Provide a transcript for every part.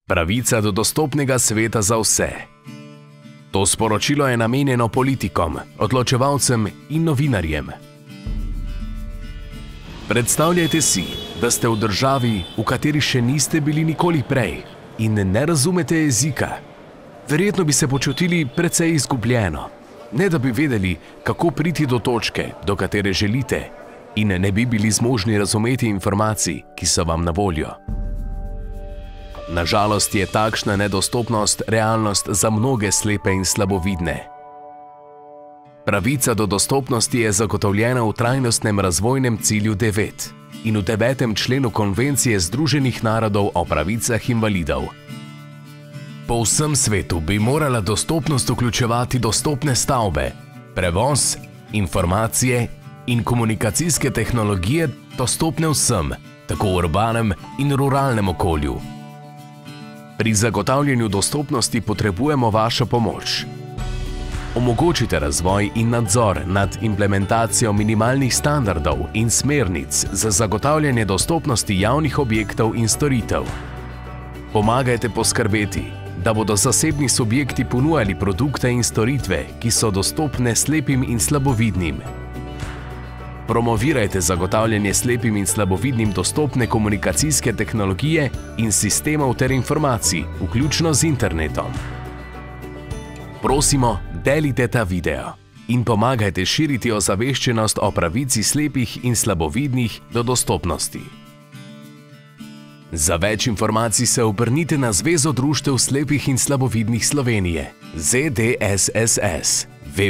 Pravica do dostopnega sveta za vse. To sporočilo je namenjeno politikom, odločevalcem in novinarjem. Predstavljajte si, da ste v državi, v kateri še niste bili nikoli prej in ne razumete jezika. Verjetno bi se počutili precej izgubljeno, ne da bi vedeli, kako priti do točke, do katere želite, in ne bi bili zmožni razumeti informacij, ki so vam na voljo. Nažalost je takšna nedostopnost realnost za mnoge slepe in slabovidne. Pravica do dostopnosti je zagotovljena v trajnostnem razvojnem cilju 9 in v 9. členu Konvencije Združenih narodov o pravicah invalidov. Po vsem svetu bi morala dostopnost vključevati dostopne stavbe, prevoz, informacije in komunikacijske tehnologije dostopne vsem, tako v urbanem in ruralnem okolju. Pri zagotavljanju dostopnosti potrebujemo vašo pomoč. Omogočite razvoj in nadzor nad implementacijo minimalnih standardov in smernic za zagotavljanje dostopnosti javnih objektov in storitev. Pomagajte poskrbeti, da bodo zasebni subjekti ponujali produkte in storitve, ki so dostopne slepim in slabovidnim. Promovirajte zagotavljanje slepim in slabovidnim dostopne komunikacijske tehnologije in sistemov ter informacij, vključno z internetom. Prosimo, delite ta video in pomagajte širiti ozaveščenost o pravici slepih in slabovidnih do dostopnosti. Za več informacij se obrnite na Zvezo društev slepih in slabovidnih Slovenije, ZDSSS,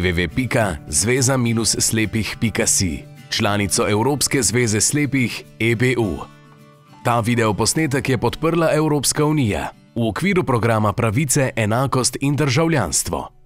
www.zveza-slepih.si, članico Evropske zveze slepih EBU. Ta videoposnetek je podprla Evropska unija v okviru programa Pravice, enakost in državljanstvo.